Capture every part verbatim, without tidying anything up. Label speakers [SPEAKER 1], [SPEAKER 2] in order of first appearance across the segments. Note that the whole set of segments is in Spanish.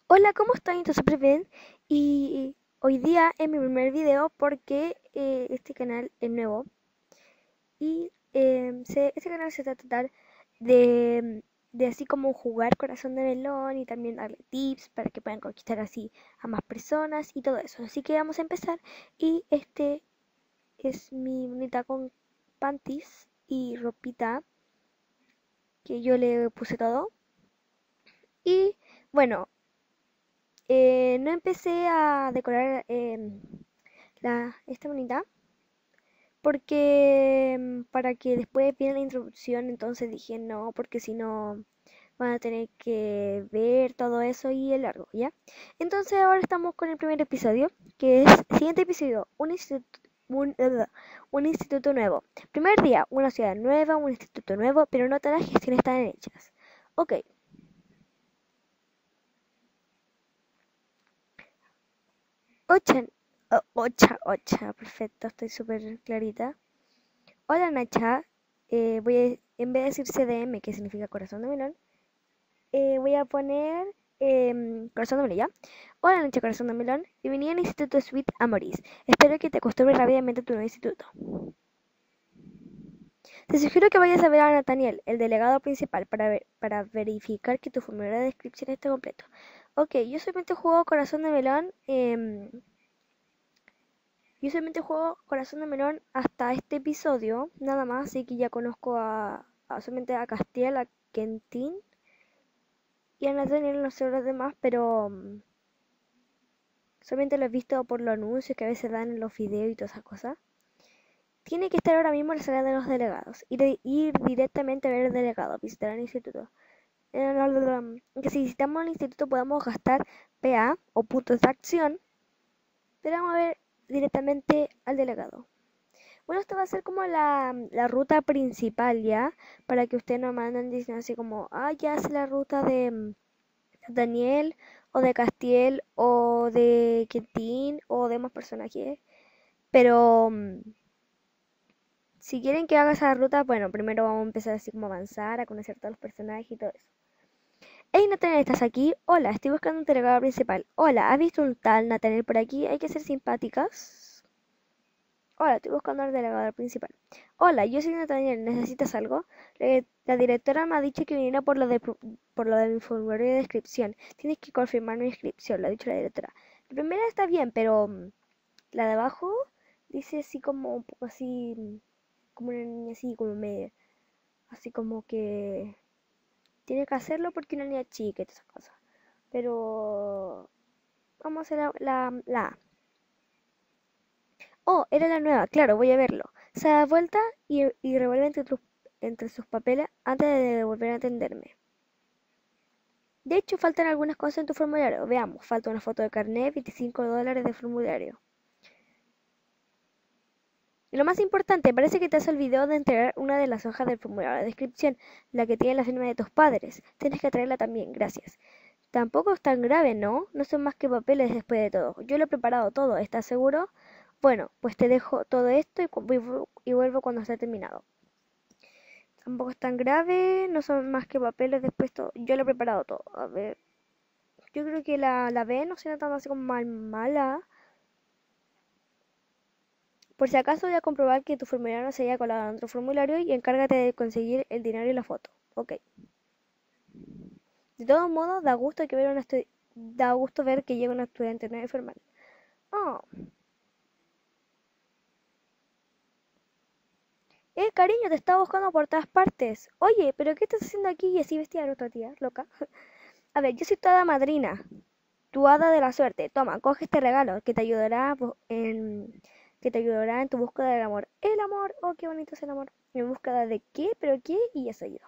[SPEAKER 1] Hola, ¿cómo están? Yo súper bien. Y hoy día es mi primer video porque eh, este canal es nuevo. Y eh, se- este canal se va a tratar de, de así como jugar Corazón de Melón y también darle tips para que puedan conquistar así a más personas y todo eso. Así que vamos a empezar. Y este es mi bonita con panties y ropita que yo le puse todo. Y bueno, eh, no empecé a decorar em, la, esta bonita porque mm, para que después viene la introducción, entonces dije no, porque si no van a tener que ver todo eso y el largo, ¿ya? Entonces ahora estamos con el primer episodio, que es siguiente episodio, un instituto, un, uh, un instituto nuevo. Primer día, una ciudad nueva, un instituto nuevo, pero no todas las gestiones están hechas. Ok, ocha, o- ocha, ocha, perfecto, estoy súper clarita. Hola Nacha, eh, voy a, en vez de decir C D M, que significa corazón de melón, eh, voy a poner em, corazón de melón, ¿ya? Hola Nacha, corazón de melón, bienvenida al Instituto Sweet Amoris. Espero que te acostumbres rápidamente a tu nuevo instituto. Te sugiero que vayas a ver a Nathaniel, el delegado principal, para, ver- para verificar que tu formulario de descripción esté completo. Ok, yo solamente juego corazón de melón. em, yo solamente juego Corazón de Melón hasta este episodio, nada más, así que ya conozco a, a solamente a Castiel, a Quentin y a Nathaniel, no sé los demás, pero mm, solamente lo he visto por los anuncios que a veces dan en los videos y todas esas cosas. Tiene que estar ahora mismo en la sala de los delegados, ir, ir directamente a ver el delegado, visitar el instituto. Eh, Que si visitamos el instituto podemos gastar P A o puntos de acción, pero vamos a ver directamente al delegado. Bueno, esto va a ser como la, la ruta principal ya, para que ustedes no manden diciendo así como, ah, ya es la ruta de mm, Daniel o de Castiel o de Quentin o de más personajes. Pero mm, si quieren que haga esa ruta, bueno, primero vamos a empezar así como a avanzar, a conocer todos los personajes y todo eso. Hey Nathaniel, ¿estás aquí? Hola, estoy buscando un delegado principal. Hola, ¿has visto un tal Nathaniel por aquí? Hay que ser simpáticas. Hola, estoy buscando al delegado principal. Hola, yo soy Nathaniel, ¿necesitas algo? Le- La directora me ha dicho que viniera por lo de pro- por lo del formulario de descripción. Tienes que confirmar mi inscripción, lo ha dicho la directora. La primera está bien, pero mm, la de abajo dice así como un poco así, mm, como una niña así, como media, así como que tiene que hacerlo porque una niña chica y todas esas cosas. Pero vamos a hacer la, la, la A. Oh, era la nueva, claro, voy a verlo. Se da vuelta y, y revuelve entre, tus- entre sus papeles antes de volver a atenderme. De hecho, faltan algunas cosas en tu formulario. Veamos, falta una foto de carnet, veinticinco dólares de formulario. Y lo más importante, parece que te has olvidado de entregar una de las hojas del formulario de descripción, la que tiene la firma de tus padres. Tienes que traerla también, gracias. Tampoco es tan grave, ¿no? No son más que papeles después de todo. Yo lo he preparado todo, ¿estás seguro? Bueno, pues te dejo todo esto y, cu- y vuelvo cuando esté terminado. Tampoco es tan grave, no son más que papeles después todo. Yo lo he preparado todo. A ver, yo creo que la, la B no suena tan así como mal mala. Por si acaso voy a comprobar que tu formulario no se haya colado en otro formulario y encárgate de conseguir el dinero y la foto. Ok. De todos modos, da gusto que ver una estu- da gusto ver que llega un estudiante nuevo y formal. Oh, eh, cariño, te estaba buscando por todas partes. Oye, pero ¿qué estás haciendo aquí y así vestida de otra tía, loca? A ver, yo soy tu hada madrina, tu hada de la suerte. Toma, coge este regalo que te ayudará bu- en que te ayudará en tu búsqueda del amor. El amor, oh, qué bonito es el amor. ¿En búsqueda de qué? ¿Pero qué? Y eso ayuda.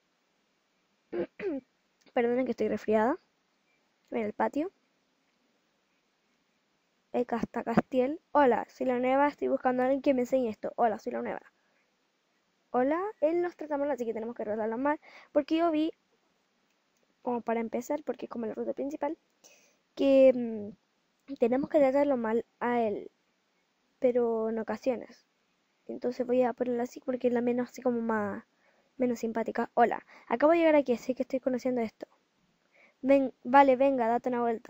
[SPEAKER 1] Perdonen que estoy resfriada. En el patio. El Casta Castiel. Hola, soy la nueva. Estoy buscando a alguien que me enseñe esto. Hola, soy la nueva. Hola, él nos trata mal, así que tenemos que tratarlo mal. Porque yo vi, como para empezar, porque es como la ruta principal, que mm, tenemos que tratarlo mal a él, pero en ocasiones. Entonces voy a ponerla así porque es la menos así como más menos simpática. Hola, acabo de llegar aquí, así que estoy conociendo esto. Ven, vale, venga, date una vuelta.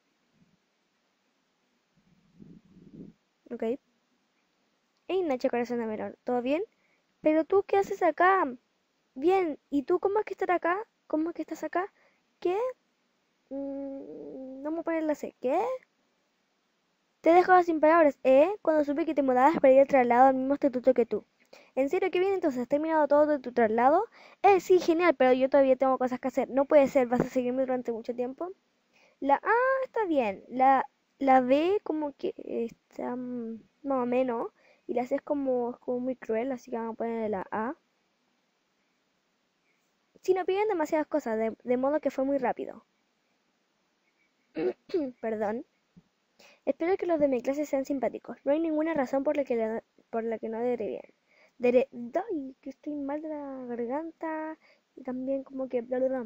[SPEAKER 1] Ok. Hey, Nacho Corazón de Melón, ¿todo bien? Pero tú, ¿qué haces acá? Bien, ¿y tú cómo es que estás acá? ¿Cómo es que estás acá? ¿Qué? Mm, no me pones la C. ¿Qué? Te he dejado sin palabras, ¿eh? Cuando supe que te mudabas para ir al traslado al mismo instituto que tú. ¿En serio qué bien entonces? ¿Has terminado todo de tu traslado? Eh, sí, genial, pero yo todavía tengo cosas que hacer. No puede ser, ¿vas a seguirme durante mucho tiempo? La A está bien, la, la B como que está mm, más o menos, y la C es como, es como muy cruel, así que vamos a ponerle la A. Si no piden demasiadas cosas, de, de modo que fue muy rápido. Perdón. Espero que los de mi clase sean simpáticos. No hay ninguna razón por la que, la- por la que no deberían. Dere, ay, que estoy mal de la garganta y también como que bla, bla, bla.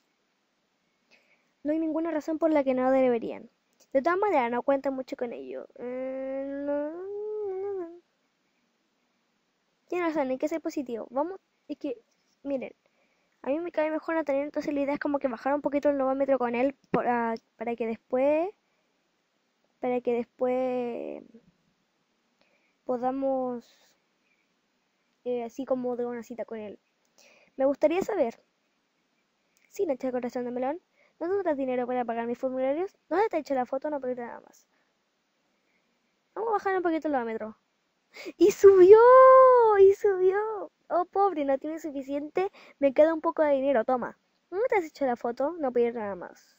[SPEAKER 1] No hay ninguna razón por la que no deberían. De todas maneras, no cuenta mucho con ello. Eh, no, no, no. Tienes razón, hay que ser positivo. Vamos, es que, miren, a mí me cae mejor Nathaniel, entonces la idea es como que bajar un poquito el novómetro con él para, para que después, para que después podamos, eh, así como de una cita con él. Me gustaría saber, si no echa corazón de melón, ¿no tendrás dinero para pagar mis formularios? ¿Dónde te he hecho la foto? No pedí nada más. Vamos a bajar un poquito el novómetro. ¡Y subió! ¡Y subió! Oh, pobre, no tiene suficiente. Me queda un poco de dinero, toma. ¿Dónde te has hecho la foto? No pedí nada más.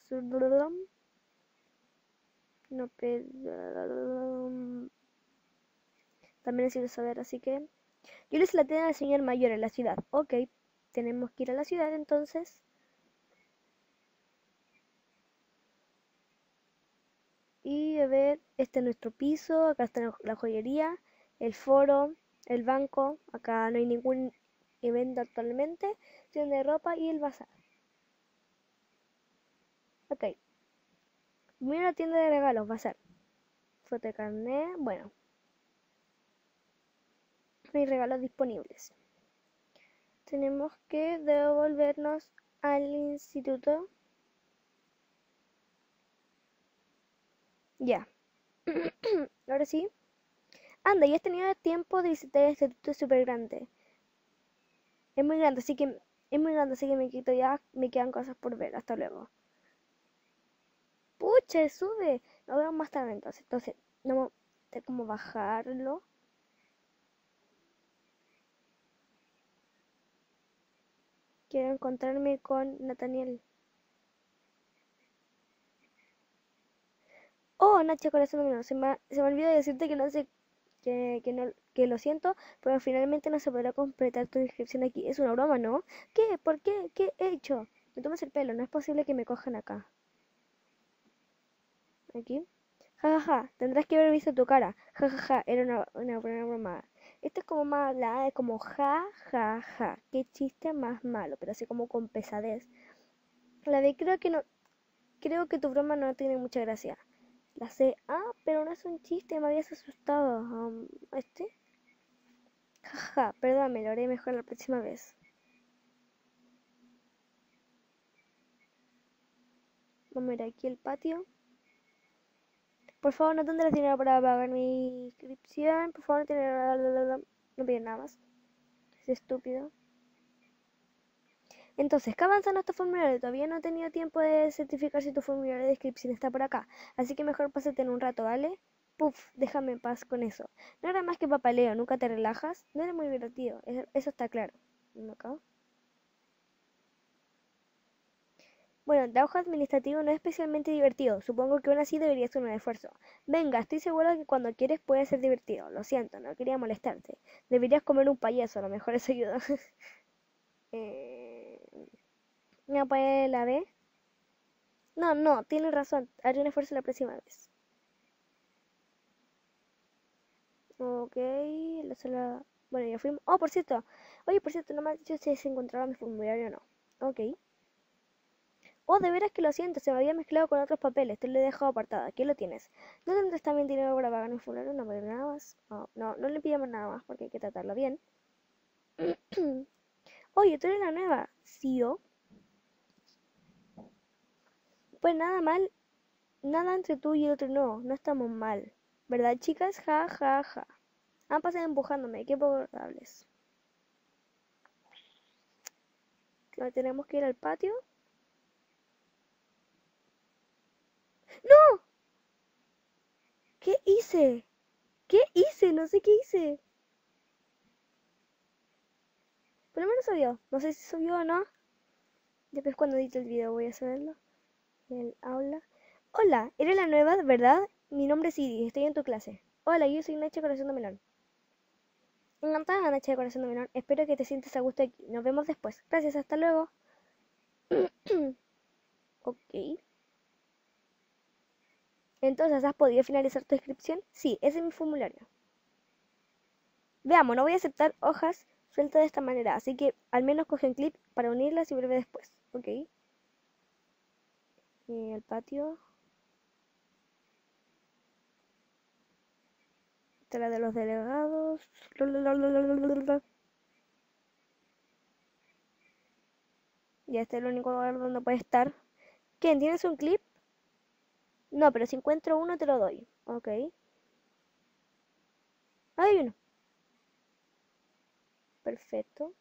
[SPEAKER 1] No pedí... También necesito saber, así que... Yo les la tengo al señor mayor en la ciudad. Ok, tenemos que ir a la ciudad entonces. Y a ver, este es nuestro piso, acá está la joyería, el foro, el banco, acá no hay ningún evento actualmente, tienda de ropa y el bazar. Ok, mira la tienda de regalos, bazar. Foto de carnet, bueno, no hay regalos disponibles. Tenemos que devolvernos al instituto. Ya, ahora sí. Anda, ya has tenido tiempo de visitar el instituto, es súper grande. Es muy grande, así que es muy grande, así que me quito ya, me quedan cosas por ver. Hasta luego. Pucha, sube. Nos vemos más tarde entonces. Entonces, no sé cómo bajarlo. Quiero encontrarme con Nathaniel. Oh, Nacho, corazón mío, se me, se me olvidó decirte que no sé, que, que no, que lo siento, pero finalmente no se podrá completar tu inscripción aquí. Es una broma, ¿no? ¿Qué? ¿Por qué? ¿Qué he hecho? Me tomas el pelo, no es posible que me cojan acá. Aquí. Ja, ja, ja, tendrás que haber visto tu cara. Ja, ja, ja, era una, una buena broma. Esto es como más hablada de como ja, ja, ja. Qué chiste más malo, pero así como con pesadez. La de creo que no, creo que tu broma no tiene mucha gracia. La sé, ah, pero no es un chiste, me habías asustado. Um, ¿este? Ja, ja, ja, perdóname, lo haré mejor la próxima vez. Vamos a ir aquí al patio. Por favor, no tendrás dinero para pagar mi inscripción. Por favor, no tendrás... No pides nada más. Es estúpido. Entonces, ¿qué avanza en nuestro formulario? Todavía no he tenido tiempo de certificar si tu formulario de inscripción está por acá. Así que mejor pásate en un rato, ¿vale? Puf, déjame en paz con eso. No era más que papaleo, nunca te relajas. No era muy divertido, eso, eso está claro. ¿No acá? Bueno, el trabajo administrativo no es especialmente divertido. Supongo que aún así debería ser un esfuerzo. Venga, estoy seguro que cuando quieres puede ser divertido. Lo siento, no quería molestarte. Deberías comer un payaso, a lo mejor eso ayuda. eh... ¿Me puede la B? No, no, tienes razón. Haré un esfuerzo la próxima vez. Ok, la sala... Bueno, ya fuimos... Oh, por cierto. Oye, por cierto, no me has dicho si se encontraba mi formulario o no. Ok. Oh, de veras que lo siento, se me había mezclado con otros papeles. Te lo he dejado apartado. Aquí lo tienes. ¿No tendrás también dinero para pagar mi formulario? No, pero nada más. No, no, no le pidamos nada más porque hay que tratarlo bien. Oye, tú eres la nueva. ¿Sí o? Pues nada mal, nada entre tú y el otro no, no estamos mal. ¿Verdad, chicas? Ja, ja, ja. Han pasado empujándome, qué pobretables. Tenemos que ir al patio. ¡No! ¿Qué hice? ¿Qué hice? No sé qué hice. Por lo menos subió. No sé si subió o no. Después cuando edite el video voy a saberlo. El aula. Hola, eres la nueva, ¿verdad? Mi nombre es Siri, estoy en tu clase. Hola, yo soy Nacha Corazón de Melón. Encantada, Nacha de Corazón de Melón. Espero que te sientes a gusto aquí. Nos vemos después. Gracias, hasta luego. Ok. Entonces, ¿has podido finalizar tu inscripción? Sí, ese es mi formulario. Veamos, no voy a aceptar hojas sueltas de esta manera, así que al menos coge un clip para unirlas y vuelve después. Ok. Y el patio. Tela de los delegados. Ya este es el único lugar donde puede estar. ¿Quién? ¿Tienes un clip? No, pero si encuentro uno te lo doy. Ok. Hay uno. Perfecto.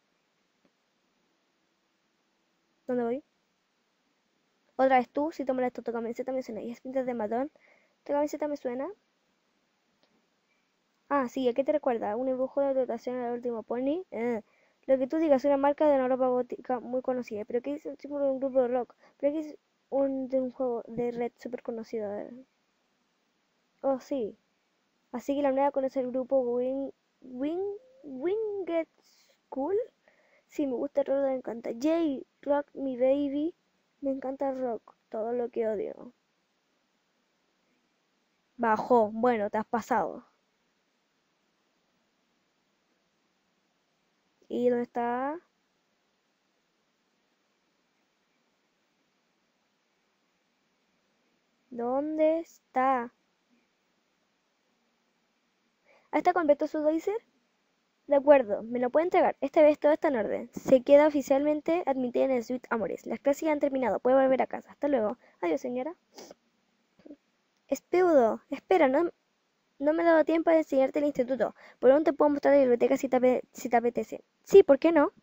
[SPEAKER 1] ¿Dónde voy? Otra vez tú, si te molesta tu camiseta me suena. Y es pintas de matón. ¿Tu camiseta me suena? Ah, sí, ¿a qué te recuerda? Un dibujo de dotación al último pony. Eh, Lo que tú digas, una marca de una ropa gótica muy conocida. Pero que es un símbolo de un grupo de rock. Pero que es un de un juego de red súper conocido. eh. Oh, sí. Así que la nueva conoce el grupo Wing, Wing, Winged School. Sí, me gusta el rock, me encanta. J, Rock Me Baby. Me encanta el rock, todo lo que odio. Bajó, bueno, te has pasado. ¿Y dónde está? ¿Dónde está? ¿Ah, está completo su doiser? De acuerdo, me lo puede entregar. Esta vez todo está en orden. Se queda oficialmente admitida en el Suite Amores. Las clases ya han terminado. Puede volver a casa. Hasta luego. Adiós, señora. Espeudo, espera, no, no me he dado tiempo de enseñarte el instituto. Por aún te puedo mostrar la biblioteca si te, ape- si te apetece. Sí, ¿por qué no?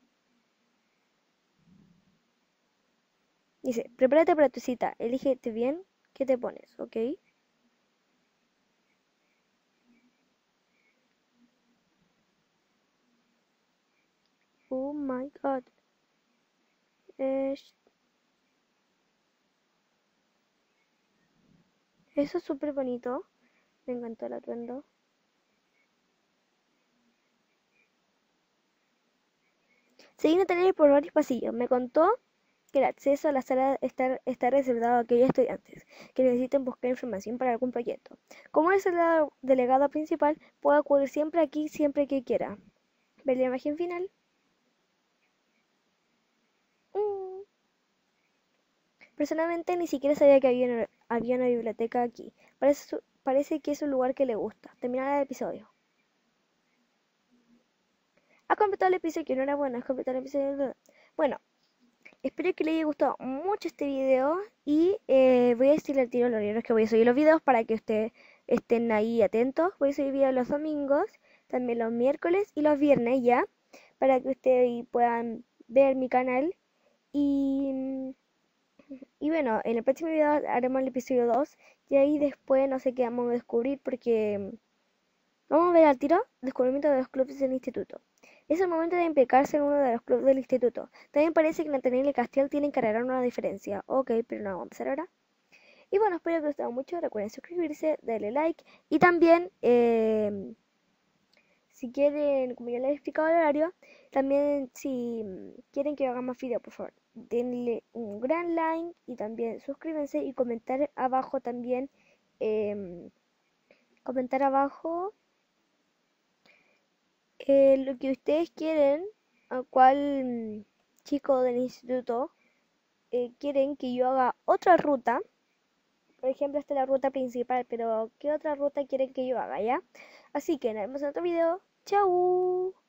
[SPEAKER 1] Dice, prepárate para tu cita. Elígete bien qué te pones, ¿ok? Oh my god. Es- Eso es súper bonito. Me encantó el atuendo. Seguí a tener por varios pasillos. Me contó que el acceso a la sala está, está reservado a aquellos estudiantes que necesiten buscar información para algún proyecto. Como es el delegado principal, puede acudir siempre aquí, siempre que quiera. ¿Ver la imagen final? Mm. Personalmente ni siquiera sabía que había una, había una biblioteca aquí. Parece, su- parece que es un lugar que le gusta. Terminar el episodio. Ha completado el episodio, no era bueno, has completado el episodio. Bueno, espero que les haya gustado mucho este video y eh, voy a decirle al tiro los horarios que voy a subir los videos para que ustedes estén ahí atentos. Voy a subir videos los domingos, también los miércoles y los viernes ya, para que ustedes puedan ver mi canal. Y, y bueno, en el próximo video haremos el episodio dos y ahí después no sé qué vamos a descubrir porque vamos a ver al tiro descubrimiento de los clubes del instituto. Es el momento de implicarse en uno de los clubes del instituto. También parece que Nathaniel y Castiel tienen que arreglar una diferencia. Ok, pero no vamos a empezar ahora. Y bueno, espero que les haya mucho. Recuerden suscribirse, darle like. Y también, eh, si quieren, como ya les he explicado el horario, también si quieren que yo haga más videos, por favor, denle un gran like y también suscríbanse y comentar abajo también. eh, Comentar abajo eh, lo que ustedes quieren, a cuál mm, chico del instituto eh, quieren que yo haga otra ruta. Por ejemplo, esta es la ruta principal, pero ¿qué otra ruta quieren que yo haga, ya? Así que nos vemos en otro video. ¡Chao!